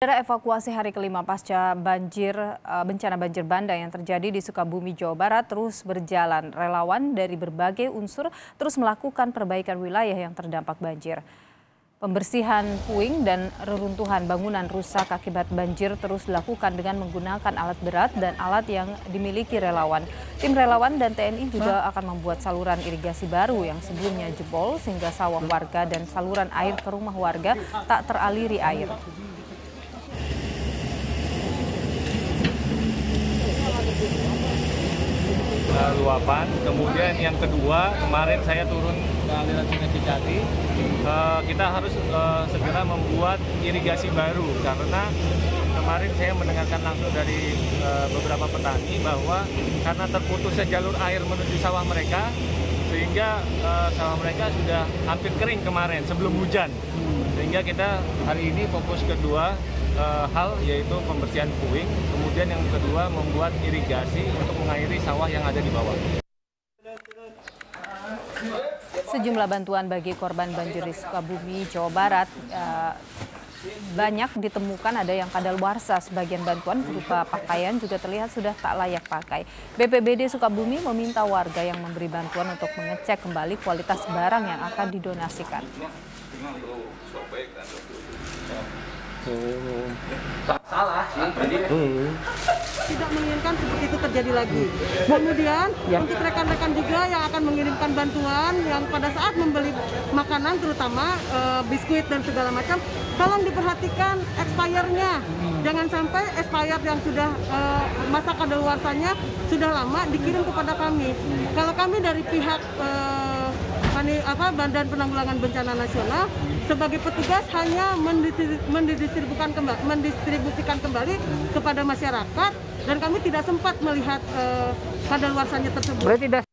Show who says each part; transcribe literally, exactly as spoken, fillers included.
Speaker 1: Saudara, evakuasi hari kelima pasca banjir eh, bencana banjir bandang yang terjadi di Sukabumi, Jawa Barat terus berjalan. Relawan dari berbagai unsur terus melakukan perbaikan wilayah yang terdampak banjir. Pembersihan puing dan reruntuhan bangunan rusak akibat banjir terus dilakukan dengan menggunakan alat berat dan alat yang dimiliki relawan. Tim relawan dan T N I juga akan membuat saluran irigasi baru yang sebelumnya jebol sehingga sawah warga dan saluran air ke rumah warga tak teraliri air.
Speaker 2: Uh, luapan. Kemudian yang kedua, kemarin saya turun ke aliran Sungai Cicati. Uh, kita harus uh, segera membuat irigasi baru karena kemarin saya mendengarkan langsung dari uh, beberapa petani bahwa karena terputusnya jalur air menuju sawah mereka, sehingga uh, sawah mereka sudah hampir kering kemarin sebelum hujan. Sehingga kita hari ini fokus kedua uh, hal yaitu pembersihan puing, kemudian yang kedua membuat irigasi untuk mengairi sawah yang ada di bawah.
Speaker 1: Sejumlah bantuan bagi korban banjir di Sukabumi, Jawa Barat uh, banyak ditemukan, ada yang kadaluarsa. Sebagian bantuan berupa pakaian juga terlihat sudah tak layak pakai. B P B D Sukabumi meminta warga yang memberi bantuan untuk mengecek kembali kualitas barang yang akan didonasikan.
Speaker 3: Hmm. Salah sih, jadi hmm.
Speaker 4: tidak menginginkan seperti itu terjadi lagi. Kemudian ya, untuk rekan-rekan juga yang akan mengirimkan bantuan yang pada saat membeli makanan terutama e, biskuit dan segala macam, tolong diperhatikan expirednya. Hmm. Jangan sampai expired yang sudah e, masa kadaluarsanya sudah lama dikirim kepada kami. Hmm. Kalau kami dari pihak e, apa Badan Penanggulangan Bencana Nasional sebagai petugas hanya mendistribusikan kembali, mendistribusikan kembali kepada masyarakat dan kami tidak sempat melihat uh, kadaluarsanya tersebut.